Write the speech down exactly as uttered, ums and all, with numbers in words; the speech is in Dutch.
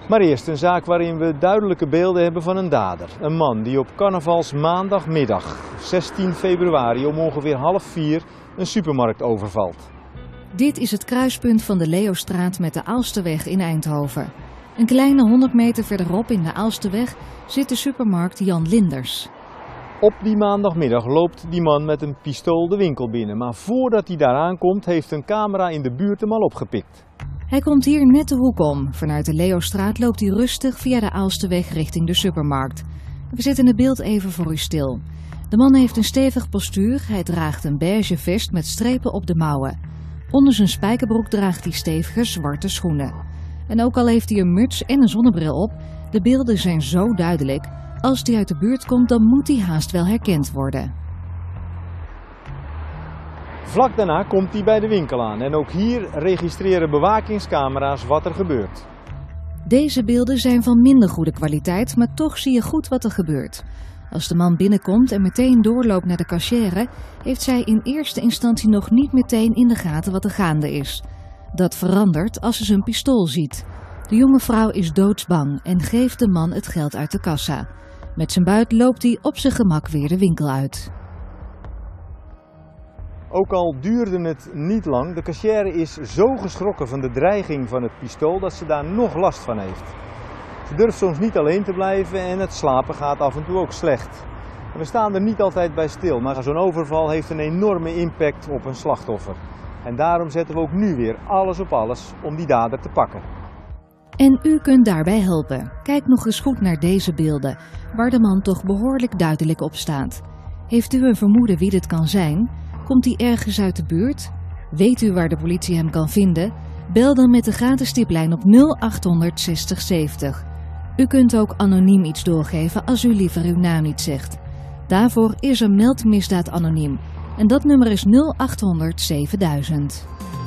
Maar eerst een zaak waarin we duidelijke beelden hebben van een dader. Een man die op carnavalsmaandagmiddag zestien februari om ongeveer half vier een supermarkt overvalt. Dit is het kruispunt van de Leostraat met de Aalsterweg in Eindhoven. Een kleine honderd meter verderop in de Aalsterweg zit de supermarkt Jan Linders. Op die maandagmiddag loopt die man met een pistool de winkel binnen. Maar voordat hij daar aankomt heeft een camera in de buurt hem al opgepikt. Hij komt hier net de hoek om. Vanuit de Leostraat loopt hij rustig via de Aalsterweg richting de supermarkt. We zetten het beeld even voor u stil. De man heeft een stevig postuur. Hij draagt een beige vest met strepen op de mouwen. Onder zijn spijkerbroek draagt hij stevige zwarte schoenen. En ook al heeft hij een muts en een zonnebril op, de beelden zijn zo duidelijk. Als hij uit de buurt komt, dan moet hij haast wel herkend worden. Vlak daarna komt hij bij de winkel aan en ook hier registreren bewakingscamera's wat er gebeurt. Deze beelden zijn van minder goede kwaliteit, maar toch zie je goed wat er gebeurt. Als de man binnenkomt en meteen doorloopt naar de cachère, heeft zij in eerste instantie nog niet meteen in de gaten wat er gaande is. Dat verandert als ze zijn pistool ziet. De jonge vrouw is doodsbang en geeft de man het geld uit de kassa. Met zijn buit loopt hij op zijn gemak weer de winkel uit. Ook al duurde het niet lang, de cashier is zo geschrokken van de dreiging van het pistool dat ze daar nog last van heeft. Ze durft soms niet alleen te blijven en het slapen gaat af en toe ook slecht. En we staan er niet altijd bij stil, maar zo'n overval heeft een enorme impact op een slachtoffer. En daarom zetten we ook nu weer alles op alles om die dader te pakken. En u kunt daarbij helpen. Kijk nog eens goed naar deze beelden, waar de man toch behoorlijk duidelijk op staat. Heeft u een vermoeden wie dit kan zijn? Komt hij ergens uit de buurt? Weet u waar de politie hem kan vinden? Bel dan met de gratis tiplijn op nul achthonderd zestig zeventig. U kunt ook anoniem iets doorgeven als u liever uw naam niet zegt. Daarvoor is er Meld Misdaad Anoniem. En dat nummer is nul achthonderd zevenduizend.